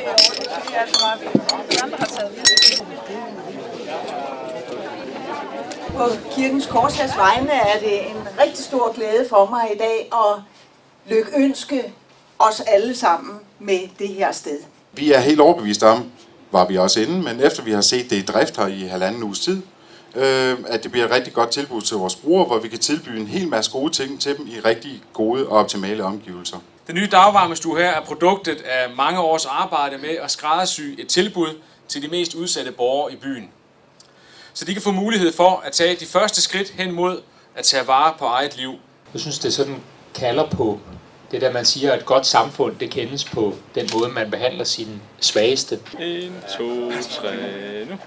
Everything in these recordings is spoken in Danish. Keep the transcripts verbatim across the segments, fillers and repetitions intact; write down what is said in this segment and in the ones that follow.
På Kirkens Korshærs vegne er det en rigtig stor glæde for mig i dag at lykønske os alle sammen med det her sted. Vi er helt overbevist om, var vi også inde, men efter vi har set det i drift her i halvanden uges tid, øh, at det bliver et rigtig godt tilbud til vores brugere, hvor vi kan tilbyde en hel masse gode ting til dem i rigtig gode og optimale omgivelser. Den nye dagvarmestue her er produktet af mange års arbejde med at skræddersy et tilbud til de mest udsatte borgere i byen. Så de kan få mulighed for at tage de første skridt hen mod at tage vare på eget liv. Jeg synes, det sådan kalder på det der, man siger, at et godt samfund, det kendes på den måde, man behandler sine svageste. en, to, tre, nu.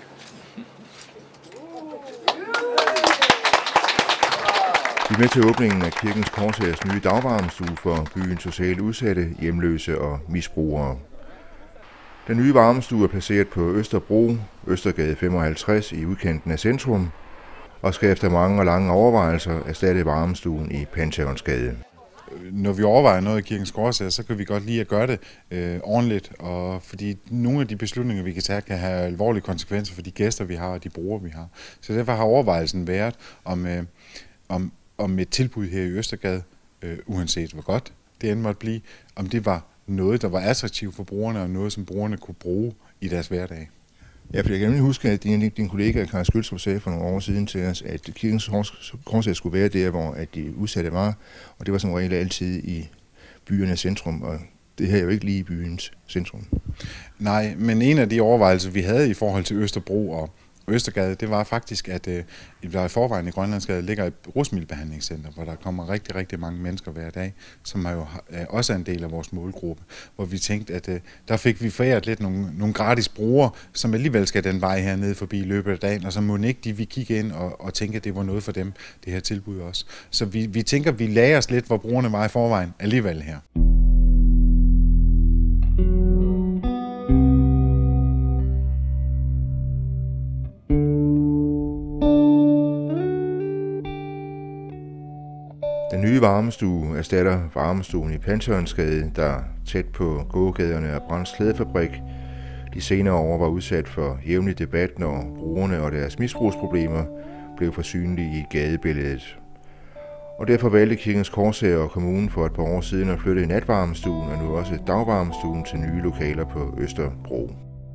Vi er med til åbningen af Kirkens Korshærs nye dagvarmestue for byens socialt udsatte, hjemløse og misbrugere. Den nye varmestue er placeret på Østerbro, Østergade femoghalvtreds i udkanten af centrum, og skal efter mange og lange overvejelser erstatte varmestuen i Pantheonsgade. Når vi overvejer noget i Kirkens Korshær, så kan vi godt lide at gøre det øh, ordentligt, og fordi nogle af de beslutninger, vi kan tage, kan have alvorlige konsekvenser for de gæster, vi har og de brugere, vi har. Så derfor har overvejelsen været om, øh, om, om et tilbud her i Østergade, øh, uanset hvor godt det end måtte blive, om det var noget, der var attraktivt for brugerne, og noget, som brugerne kunne bruge i deres hverdag. Ja, for jeg kan nemlig huske, at din, din kollega Karl Skølstrup sagde for nogle år siden til os, at Kirkens Korshær skulle være der, hvor at de udsatte var, og det var som regel altid i byernes centrum, og det her er jo ikke lige i byens centrum. Nej, men en af de overvejelser, vi havde i forhold til Østerbro og Østergade, det var faktisk, at øh, der i forvejen i Grønlandsgade ligger et rusmiddelbehandlingscenter, hvor der kommer rigtig, rigtig mange mennesker hver dag, som er jo øh, også er en del af vores målgruppe, hvor vi tænkte, at øh, der fik vi foræret lidt nogle, nogle gratis brugere, som alligevel skal den vej hernede forbi i løbet af dagen, og så må ikke de vi kigge ind og, og tænke, at det var noget for dem, det her tilbud også. Så vi, vi tænker, at vi lader os lidt, hvor brugerne var i forvejen alligevel her. Den nye varmestue erstatter varmestuen i Pantheonsgade, der tæt på gågaderne af Brands Klædefabrik de senere år var udsat for jævnlig debat, når brugerne og deres misbrugsproblemer blev for synlige i gadebilledet. Og derfor valgte Kirkens Korshær og kommunen for et par år siden at flytte natvarmestuen og nu også dagvarmestuen til nye lokaler på Østerbro.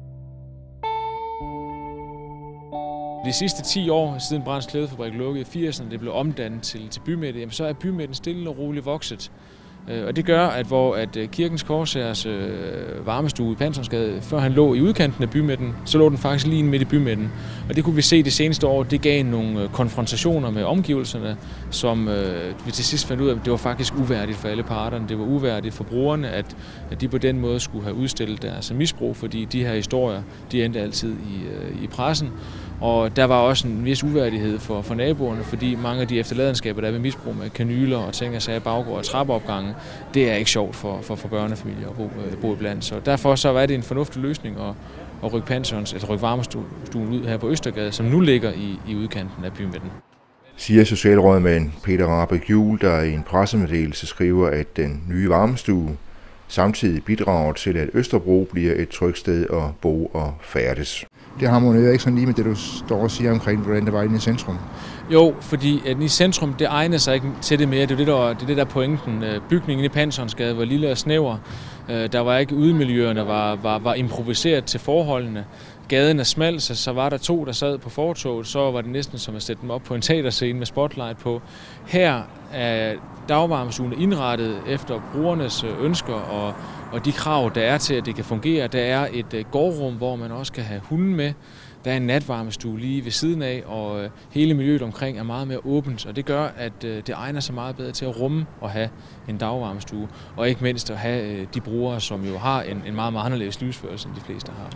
De sidste ti år, siden Brands Klædefabrik lukkede i firserne, det blev omdannet til, til bymidte, jamen, så er bymidten stille og roligt vokset. Og det gør, at hvor at Kirkens Korshærs øh, varmestue i Pantheonsgade, før han lå i udkanten af bymidten, så lå den faktisk lige midt i bymidten. Og det kunne vi se det seneste år, det gav nogle konfrontationer med omgivelserne, som øh, vi til sidst fandt ud af, at det var faktisk uværdigt for alle parterne. Det var uværdigt for brugerne, at, at de på den måde skulle have udstillet deres misbrug, fordi de her historier, de endte altid i, øh, i pressen. Og der var også en vis uværdighed for, for naboerne, fordi mange af de efterladenskaber, der er ved misbrug med kanyler og ting og sager, baggård og trappeopgange, det er ikke sjovt for, for, for børnefamilier at bo, øh, bo iblandt. Så derfor så var det en fornuftig løsning at, at rykke Pantheons, altså rykke varmestuen ud her på Østergade, som nu ligger i, i udkanten af bymidten. Siger socialrådmand Peter Rahbek Juhl, der i en pressemeddelelse skriver, at den nye varmestue samtidig bidrager til, at Østerbro bliver et trygt sted at bo og færdes. Det harmonerer ikke sådan lige med det, du står og siger omkring, hvordan det var inde i centrum. Jo, fordi at i centrum, det egner sig ikke til det mere. Det er det, der, det er det der pointen. Bygningen i Pantheonsgade var lille og snæver. Der var ikke udemiljøerne, der var, var, var improviseret til forholdene. Gaden er smal, så, så var der to, der sad på fortoget. Så var det næsten som at sætte dem op på en teaterscene med spotlight på. Her er dagvarmestuen indrettet efter brugernes ønsker og, og de krav, der er til, at det kan fungere. Der er et gårdrum, hvor man også kan have hunden med. Der er en natvarmestue lige ved siden af, og hele miljøet omkring er meget mere åbent, og det gør, at det egner sig meget bedre til at rumme og have en dagvarmestue, og ikke mindst at have de brugere, som jo har en, en meget, meget anderledes livsførelse, end de fleste har.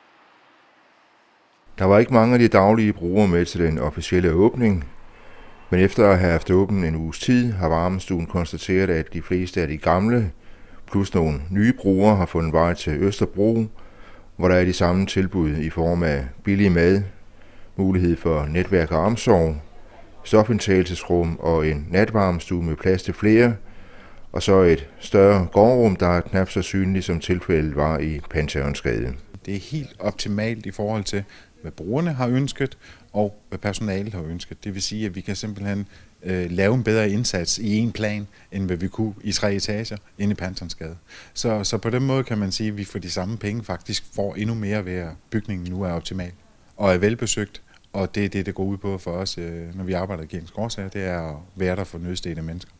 Der var ikke mange af de daglige brugere med til den officielle åbning, men efter at have haft åbent en uges tid, har varmestuen konstateret, at de fleste af de gamle, plus nogle nye brugere, har fundet vej til Østerbro, hvor der er de samme tilbud i form af billig mad, mulighed for netværk og omsorg, stofindtagelsesrum og en natvarmestue med plads til flere, og så et større gårdrum, der er knap så synligt, som tilfældet var i Pantheonsgade. Det er helt optimalt i forhold til, hvad brugerne har ønsket, og hvad personalet har ønsket. Det vil sige, at vi kan simpelthen øh, lave en bedre indsats i en plan, end hvad vi kunne i tre etager inde i Pantheonsgade. Så, så på den måde kan man sige, at vi for de samme penge faktisk får endnu mere ved, at bygningen nu er optimal og er velbesøgt. Og det er det, det går ud på for os, øh, når vi arbejder i Kirkens Korshær, det er at være der for nødstedte mennesker.